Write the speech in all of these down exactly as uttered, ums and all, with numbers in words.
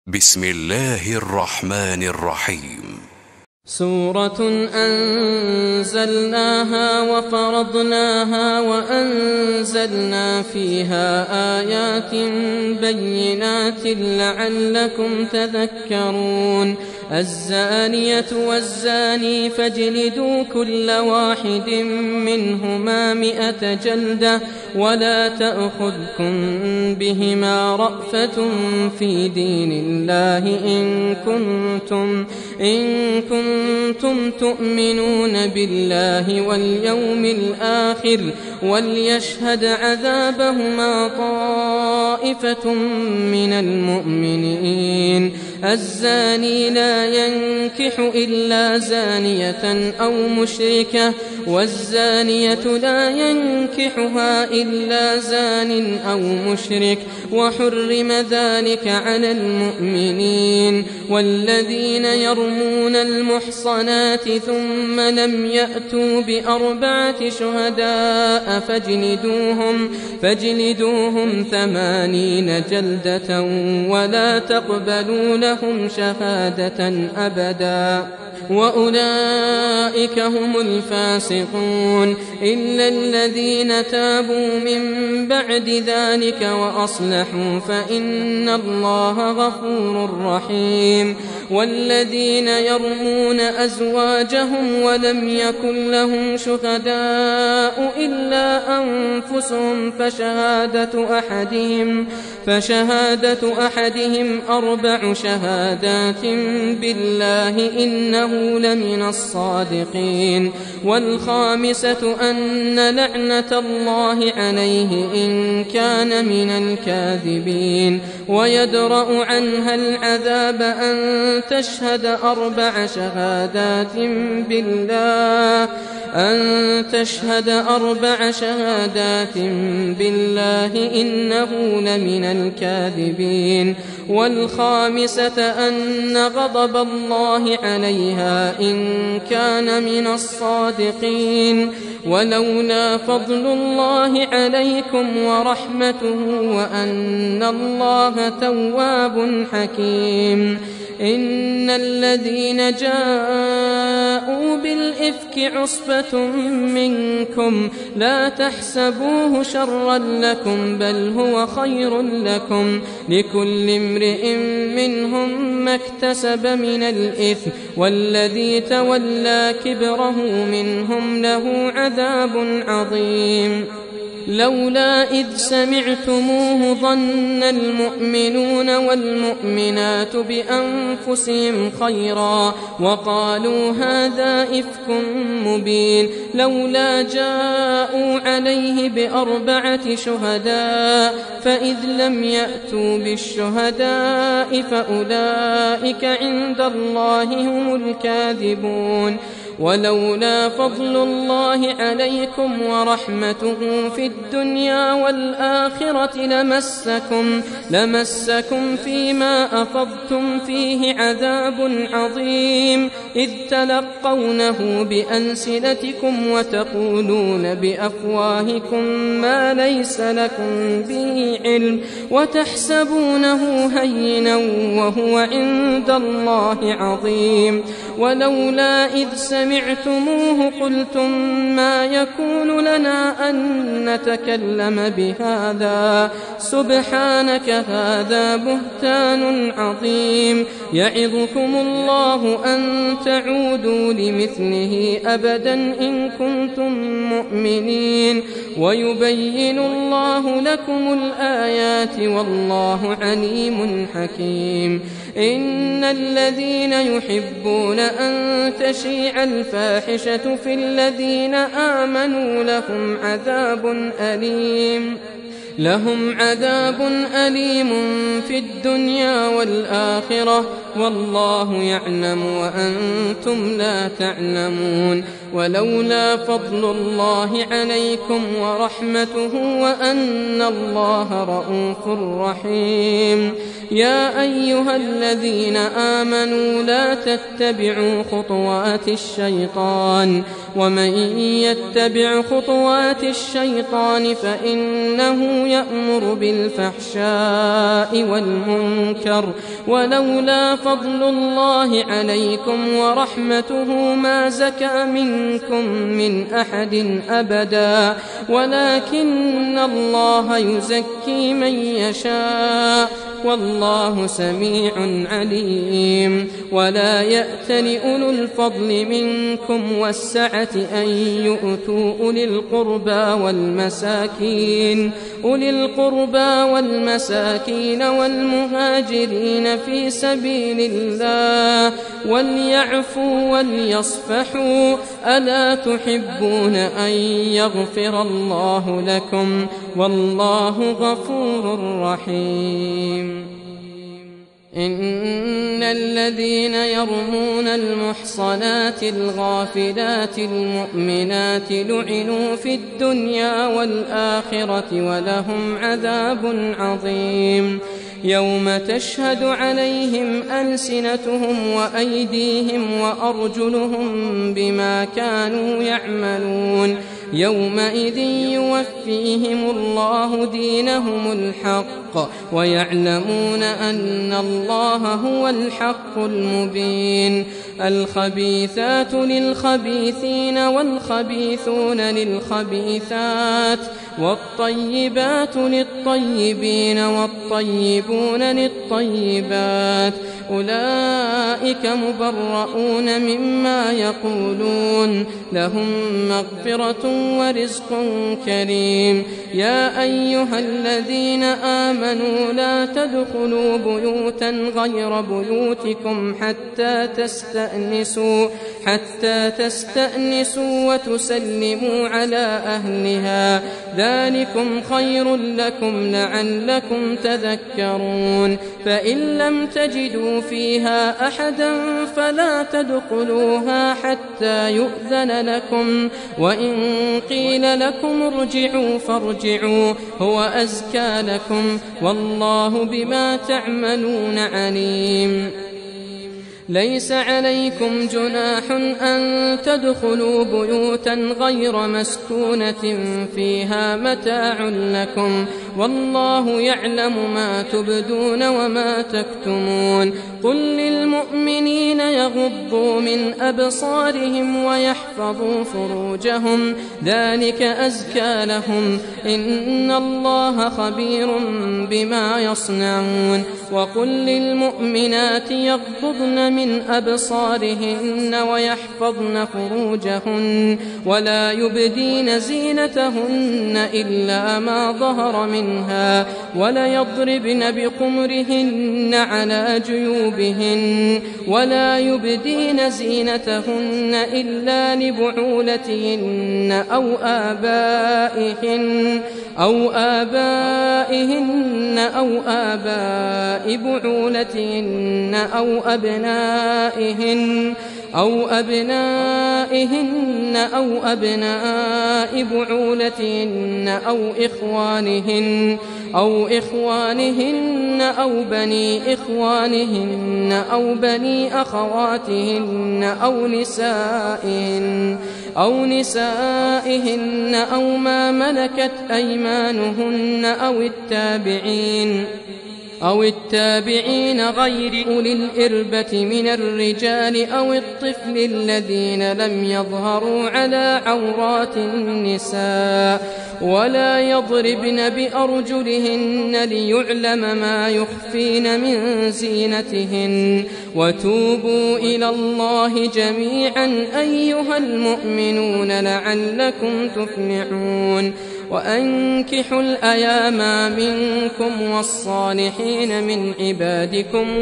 بسم الله الرحمن الرحيم. سورة أنزلناها وفرضناها وأنزلنا فيها آيات بينات لعلكم تذكرون. الزانية والزاني فاجلدوا كل واحد منهما مئة جلدة ولا تأخذكم بهما رأفة في دين الله إن كنتم, إن كنتم تؤمنون بالله واليوم الآخر وليشهد عذابهما طائفة من المؤمنين. الزاني لا ينكح إلا زانية أو مشركة والزانية لا ينكحها إلا زان أو مشرك وحرم ذلك على المؤمنين. والذين يرمون المحصنات ثم لم يأتوا بأربعة شهداء فاجلدوهم, فاجلدوهم ثمانين جلدة ولا تقبلوا لهم شهادة أبدا وأولئك هم الفاسقون إلا الذين تابوا من بعد ذلك وأصلحوا فإن الله غفور رحيم. والذين يرمون أزواجهم ولم يكن لهم شهداء إلا أنفسهم فشهادة أحدهم, فشهادة أحدهم أربع شهادات بالله إنه لمن الصادقين. والخامسة أن لعنة الله عليه إن كان من الكاذبين. ويدرأ عنها العذاب أن تشهد أربع شهادات بالله أن تشهد أربع شهادات بالله إنه لمن الكاذبين. والخامسة أن غضب الله عليها إن كان من الصادقين. ولولا فضل الله عليكم ورحمته وأن الله تواب حكيم. إن الذين جاءوا بالإفك عصبة منكم لا تحسبوه شرا لكم بل هو خير لكم لكل امرئ منهم ما اكتسب من الإثم والذي تولى كبره منهم له عذاب عظيم. لولا إذ سمعتموه ظن المؤمنون والمؤمنات بأنفسهم خيرا وقالوا هذا إفك مبين. لولا جاءوا عليه بأربعة شهداء فإذ لم يأتوا بالشهداء فأولئك عند الله هم الكاذبون. ولولا فضل الله عليكم ورحمته في الدنيا والآخرة لمسكم, لمسكم فيما أفضتم فيه عذاب عظيم إذ تلقونه بألسنتكم وتقولون بأفواهكم ما ليس لكم به علم وتحسبونه هينا وهو عند الله عظيم. ولولا إذ سمعتموه قلتم ما يكون لنا أن نتكلم بهذا سبحانك هذا بهتان عظيم. يعظكم الله أن تعودوا لمثله أبدا إن كنتم مؤمنين ويبين الله لكم الآيات والله عليم حكيم. إن الذين يحبون أن تشيع الفاحشة في الذين آمنوا لهم عذاب أليم لهم عذاب أليم في الدنيا والآخرة والله يعلم وأنتم لا تعلمون. ولولا فضل الله عليكم ورحمته وأن الله رءوف رحيم. يا أيها الذين آمنوا لا تتبعوا خطوات الشيطان ومن يتبع خطوات الشيطان فإنه يأمر بالفحشاء والمنكر ولولا فضل الله عليكم ورحمته ما زكى منكم من أحد أبدا ولكن الله يزكي من يشاء والله سميع عليم. ولا يأتل أولو الفضل منكم والسعة أن يؤتوا أولي القربى والمساكين أولي القربى والمساكين والمهاجرين في سبيل الله وليعفوا وليصفحوا ألا تحبون أن يغفر الله لكم والله غفور رحيم. إن الذين يرمون المحصنات الغافلات المؤمنات لعنوا في الدنيا والآخرة ولهم عذاب عظيم. يوم تشهد عليهم ألسنتهم وأيديهم وأرجلهم بما كانوا يعملون يومئذ يوفيهم الله دينهم الحق ويعلمون أن الله هو الحق المبين. الخبيثات للخبيثين والخبيثون للخبيثات والطيبات للطيبين والطيبون للطيبات أولئك مبرؤون مما يقولون لهم مغفرة ورزق كريم. يا أيها الذين آمنوا لا تدخلوا بيوتا غير بيوتكم حتى تستأنسوا حتى تستأنسوا وتسلموا على أهلها ذلكم خير لكم لعلكم تذكرون. فإن لم تجدوا فيها أحدا فلا تدخلوها حتى يؤذن لكم وإن قيل لكم ارجعوا فارجعوا هو أزكى لكم والله بما تعملون عليم. ليس عليكم جناح أن تدخلوا بيوتا غير مسكونة فيها متاع لكم والله يعلم ما تبدون وما تكتمون. قل للمؤمنين يغضوا من أبصارهم ويحفظوا فروجهم ذلك أزكى لهم إن الله خبير بما يصنعون. وقل للمؤمنات يغضضن من أبصارهن ويحفظن فروجهن ولا يبدين زينتهن إلا ما ظهر منها ولا يضربن بخمرهن على جيوبهن ولا يبدين زينتهن إلا لبعولتهن أو آبائهن أو آبائهن أو آباء بعولتهن أو أبنائهن أو أبنائهن أو أبناء بعولتهن أو إخوانهن أو إخوانهن أو بني إخوانهن أو بني أخواتهن أو نسائهن أو نسائهن أو ما ملكت أيمانهن أو التابعين أو التابعين غير أولي الإربة من الرجال أو الطفل الذين لم يظهروا على عورات النساء ولا يضربن بأرجلهن ليعلم ما يخفين من زينتهن. وتوبوا إلى الله جميعا أيها المؤمنون لعلكم تفلحون. وأنكحوا الأيام منكم والصالحين من عبادكم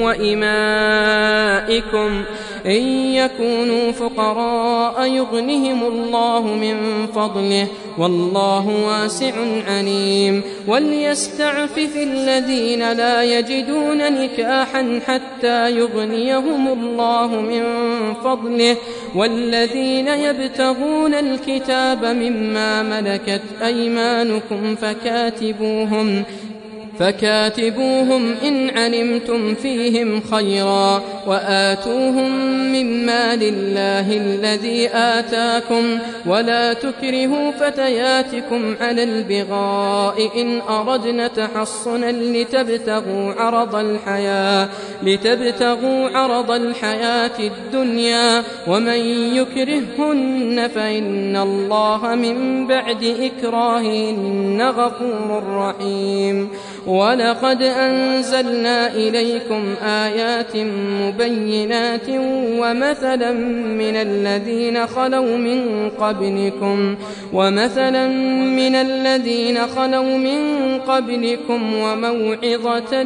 وإمائكم إن يكونوا فقراء يغنهم الله من فضله والله واسع عليم. وليستعفف الذين لا يجدون نكاحا حتى يغنيهم الله من فضله والذين يبتغون الكتاب مما ملكت أيمانكم فكاتبوهم فكاتبوهم إن علمتم فيهم خيرا وآتوهم من مال الله الذي آتاكم ولا تكرهوا فتياتكم على البغاء إن أردنا تحصنا لتبتغوا عرض الحياة لتبتغوا عرض الحياة الدنيا ومن يكرههن فإن الله من بعد إكراههن غفور رحيم. ولقد أنزلنا إليكم آيات مبينات ومثلا من الذين خلوا من قبلكم ومثلا من الذين خلوا من قبلكم وموعظة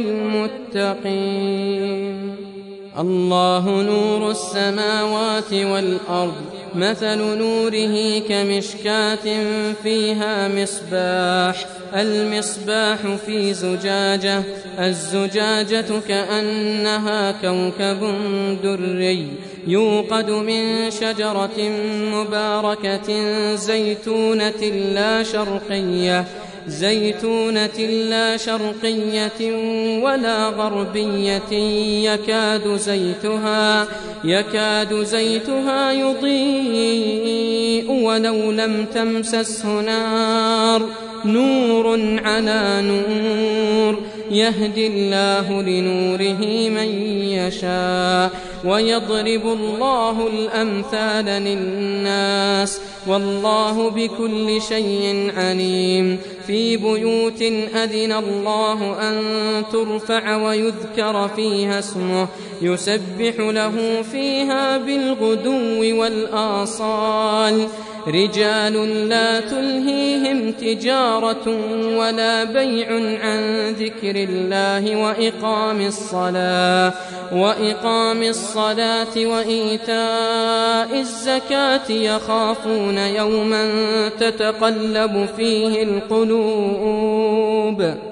للمتقين. الله نور السماوات والأرض مثل نوره كمشكاة فيها مصباح المصباح في زجاجة الزجاجة كأنها كوكب دري يوقد من شجرة مباركة زيتونة لا شرقية زيتونة لا شرقية ولا غربية يكاد زيتها يكاد زيتها يضيء ولو لم تمسسه نار نور على نور يهدي الله لنوره من يشاء ويضرب الله الأمثال للناس والله بكل شيء عليم. في بيوت أذن الله أن ترفع ويذكر فيها اسمه يسبح له فيها بالغدو والآصال رجال لا تلهيهم تجارة ولا بيع عن ذكر الله وإقام الصلاة وإقام الصلاة وإيتاء الزكاة يخافون يوما تتقلب فيه القلوب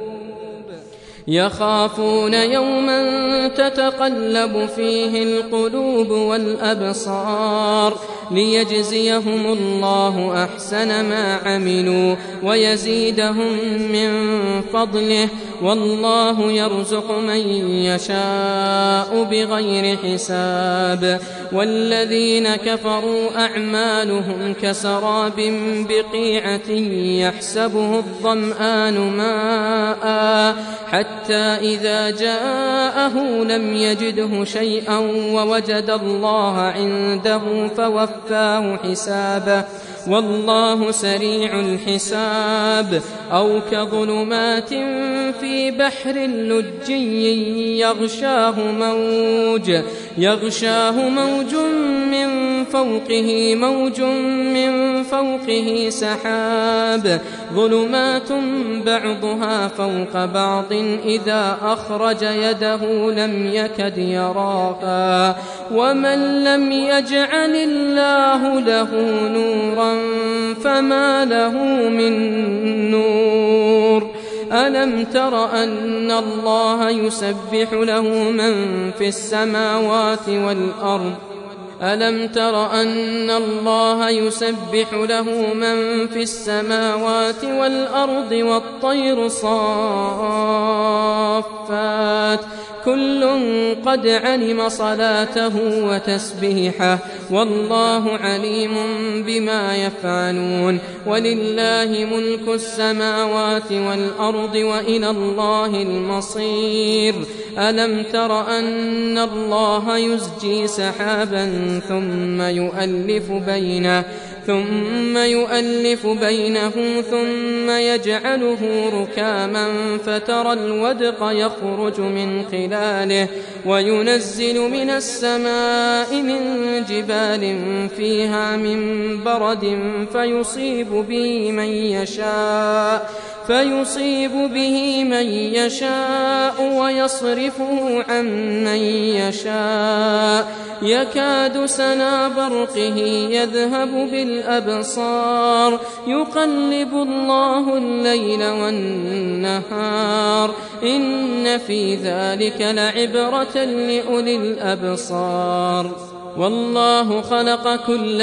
يخافون يوما تتقلب فيه القلوب والأبصار ليجزيهم الله أحسن ما عملوا ويزيدهم من فضله والله يرزق من يشاء بغير حساب. والذين كفروا أعمالهم كسراب بقيعة يحسبه الظمآن ماء حتى إذا جاءه لم يجده شيئا ووجد الله عنده فوفاه حسابه والله سريع الحساب. أو كظلمات في بحر لجي يغشاه موج يغشاه موج من فوقه موج من فوقه سحاب ظلمات بعضها فوق بعض إذا أخرج يده لم يكد يراها ومن لم يجعل الله له نورا فما له من نور. ألم تر أن الله يسبح له من في السماوات والأرض ألم تر أن الله يسبح له من في السماوات والأرض والطير صافات كل قد علم صلاته وتسبيحه والله عليم بما يفعلون. ولله ملك السماوات والأرض وإلى الله المصير. ألم تر أن الله يزجي سحابا ثم يؤلف بينه ثم يؤلف بينه ثم يجعله ركاما فترى الودق يخرج من خلاله وينزل من السماء من جبال فيها من برد فيصيب به من يشاء فيصيب به من يشاء ويصرفه عن من يشاء يكاد سنا برقه يذهب بالأبصار يقلب الله الليل والنهار إن في ذلك لعبرة لأولي الأبصار. والله خلق كل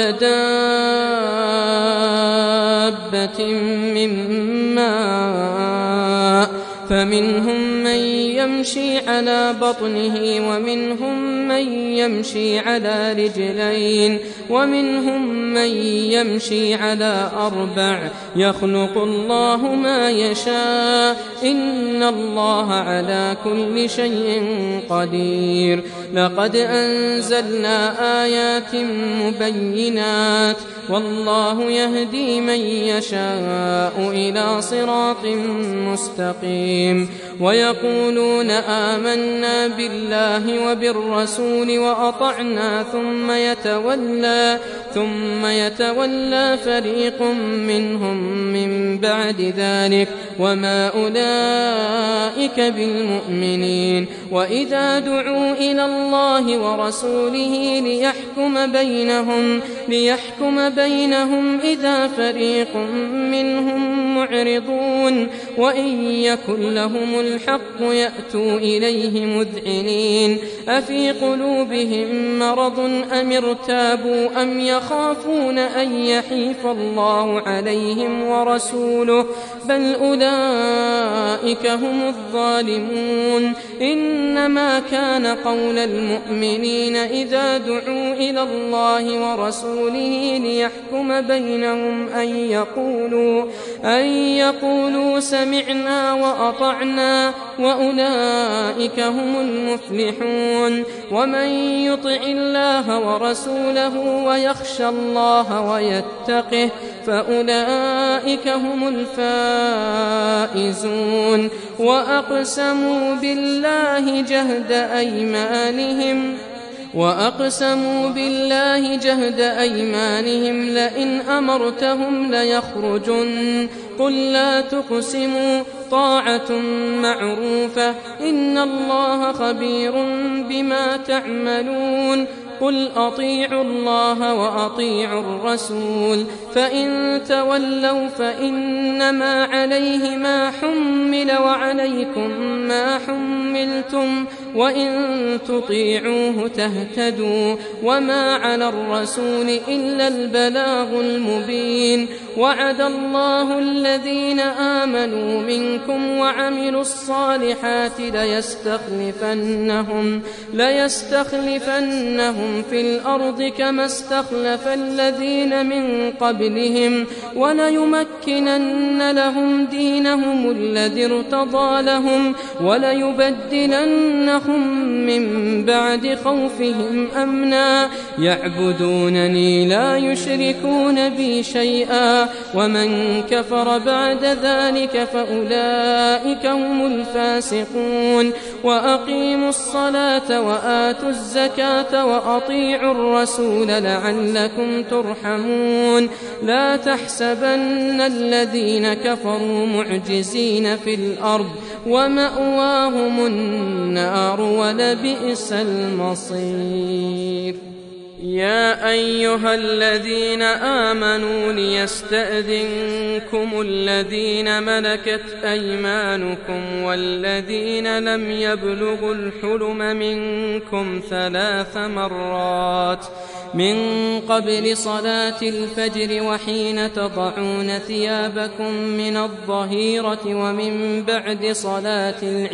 دابة من ماء فمنهم من يمشي على بطنه ومنهم من يمشي على رجلين ومنهم من يمشي على أربع يخلق الله ما يشاء إن الله على كل شيء قدير. لقد أنزلنا آيات مبينات والله يهدي من يشاء إلى صراط مستقيم. ويقولون آمنا بالله وبالرسول وأطعنا ثم يتولى ثم يتولى فريق منهم من بعد ذلك وما أولئك بالمؤمنين. وإذا دعوا إلى الله ورسوله ليحكم بينهم ليحكم بينهم إذا فريق منهم معرضون وإن يكن لهم الحق يأتوا إليه مذعنين. أفي قلوبهم مرض أم ارتابوا أم يخافون أن يحيف الله عليهم ورسوله بل أولئك هم الظالمون. إنما كان قول المؤمنين إذا دعوا إلى الله ورسوله ليحكم بينهم أن يقولوا أن يقولوا سمعنا وأطعنا وأولئك هم المفلحون. ومن يطع الله ورسوله ويخشى الله ويتقه فأولئك هم الفائزون. وأقسموا بالله جهد أيمانهم وأقسموا بالله جهد أيمانهم لئن أمرتهم ليخرجن قل لا تقسموا طاعة معروفة إن الله خبير بما تعملون. قل أطيعوا الله وأطيعوا الرسول فإن تولوا فإنما عليه ما حمل وعليكم ما حملتم وإن تطيعوه تهتدوا وما على الرسول إلا البلاغ المبين. وعد الله الذين آمنوا منكم وعملوا الصالحات ليستخلفنهم ليستخلفنهم في الأرض كما استخلف الذين من قبلهم وليمكنن لهم دينهم الذي ارتضى لهم وليبدلنهم من بعد خوفهم أمنا يعبدونني لا يشركون بي شيئا ومن كفر بعد ذلك فأولئك هم الفاسقون. وأقيموا الصلاة وآتوا الزكاة وأطيعوا الرسول لعلكم ترحمون. لا تحسبن الذين كفروا معجزين في الأرض ومأواهم النار ولبئس المصير. يا أيها الذين آمنوا ليستأذنكم الذين ملكت أيمانكم والذين لم يبلغوا الحلم منكم ثلاث مرات من قبل صلاة الفجر وحين تضعون ثيابكم من الظهيرة ومن بعد صلاة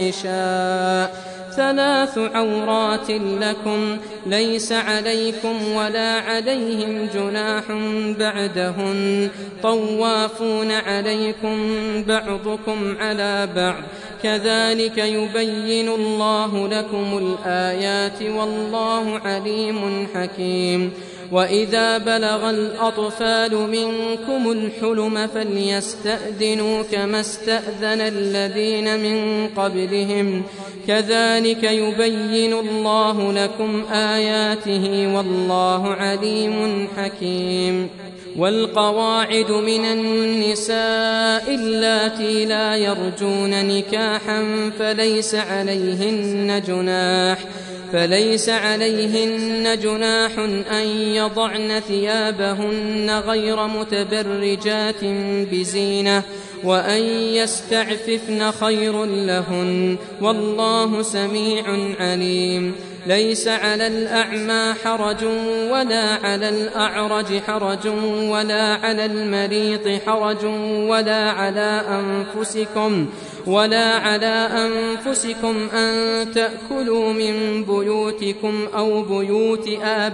العشاء ثلاث عورات لكم ليس عليكم ولا عليهم جناح بعدهن طوافون عليكم بعضكم على بعض كذلك يبين الله لكم الآيات والله عليم حكيم. وإذا بلغ الأطفال منكم الحلم فليستأذنوا كما استأذن الذين من قبلهم كذلك يبين الله لكم آياته والله عليم حكيم. والقواعد من النساء اللاتي لا يرجون نكاحا فليس عليهن جناح فليس عليهن جناح أن يضعن ثيابهن غير متبرجات بزينة وأن يستعففن خير لهن والله سميع عليم. ليس على الأعمى حرج ولا على الأعرج حرج ولا على المريض حرج ولا على أنفسكم ولا على أنفسكم أن تأكلوا من بيوتكم أو بيوت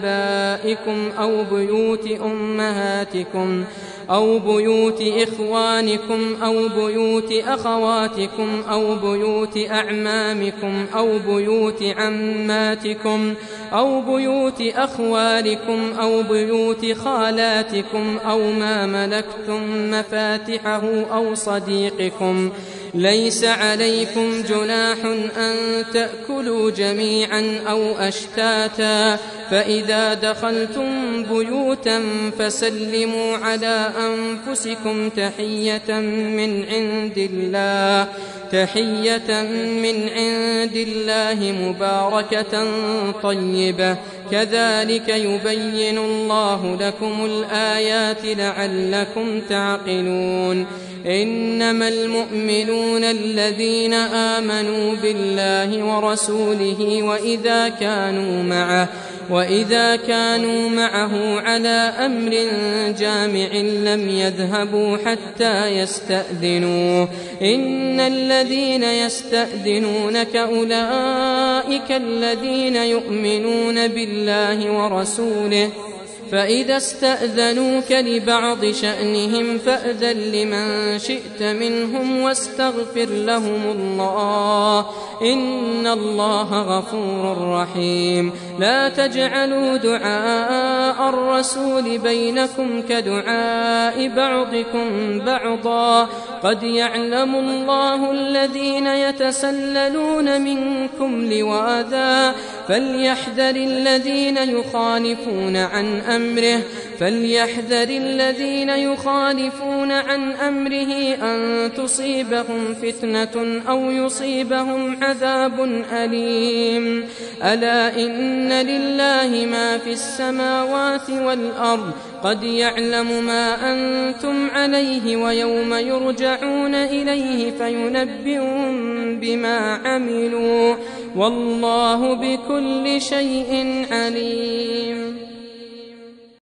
آبائكم أو بيوت أمهاتكم أو بيوت إخوانكم أو بيوت أخواتكم أو بيوت أعمامكم أو بيوت عماتكم أو بيوت أخوالكم أو بيوت خالاتكم أو ما ملكتم مفاتحه أو صديقكم. ليس عليكم جناح أن تأكلوا جميعا أو أشتاتا، فإذا دخلتم بيوتا فسلموا على أنفسكم تحية من عند الله تحية من عند الله مباركة طيبة، كذلك يبين الله لكم الآيات لعلكم تعقلون. إنما المؤمنون الذين آمنوا بالله ورسوله وإذا كانوا معه وإذا كانوا معه على أمر جامع لم يذهبوا حتى يستأذنوه. إن الذين يستأذنونك أولئك الذين يؤمنون بالله ورسوله، فإذا استأذنوك لبعض شأنهم فأذن لمن شئت منهم واستغفر لهم الله، إن الله غفور رحيم. لا تجعلوا دعاء الرسول بينكم كدعاء بعضكم بعضا، قد يعلم الله الذين يتسللون منكم لواذا، فليحذر الذين يخالفون عن أمره فليحذر الذين يخالفون عن أمره أن تصيبهم فتنة أو يصيبهم عذاب أليم. ألا إن لله ما في السماوات والأرض، قد يعلم ما أنتم عليه ويوم يرجعون إليه فينبئهم بما عملوا، والله بكل شيء عليم.